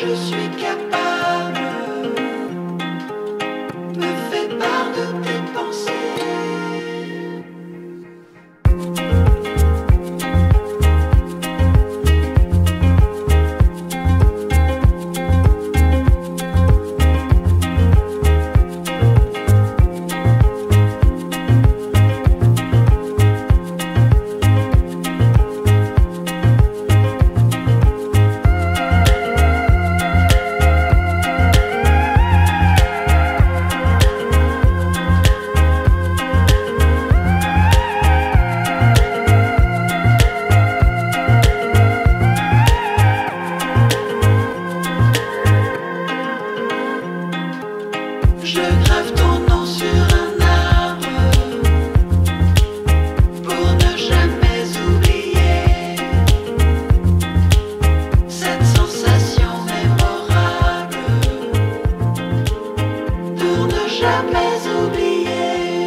je suis capable, me fais part de tes pensées. Je grave ton nom sur un arbre pour ne jamais oublier cette sensation mémorable, pour ne jamais oublier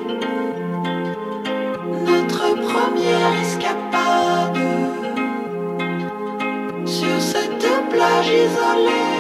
notre première escapade sur cette plage isolée.